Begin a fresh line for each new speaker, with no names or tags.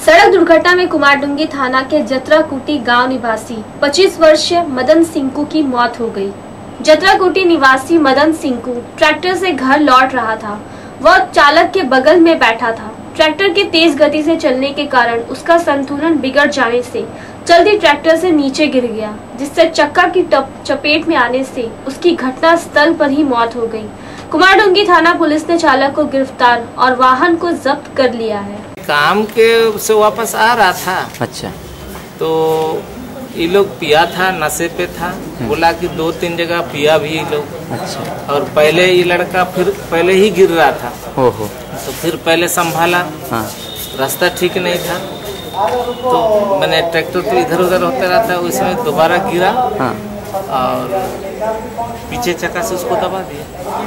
सड़क दुर्घटना में कुमारडुंगी थाना के जतराकुटी गांव निवासी 25 वर्षीय मदन सिंकू की मौत हो गई। जतराकुटी निवासी मदन सिंकू ट्रैक्टर से घर लौट रहा था। वह चालक के बगल में बैठा था। ट्रैक्टर के तेज गति से चलने के कारण उसका संतुलन बिगड़ जाने से चलती ट्रैक्टर से नीचे गिर गया, जिससे चक्का की चपेट में आने से उसकी घटना स्थल पर ही मौत हो गई। कुमारडुंगी थाना पुलिस ने चालक को गिरफ्तार और वाहन को जब्त कर लिया है।
काम के से वापस आ रहा था।
अच्छा।
तो ये लोग पिया था, नशे पे था। बोला कि 2-3 जगह पिया भी ये लोग।
अच्छा।
और पहले ये लड़का फिर पहले ही गिर रहा था।
ओहो।
तो फिर पहले संभाला।
हाँ।
रास्ता ठीक नहीं था, तो मैंने ट्रैक्टर तो इधर उधर होता रहता है, उसमें दोबारा गिरा।
हाँ।
और पीछे चक्का से उसको दबा दिया।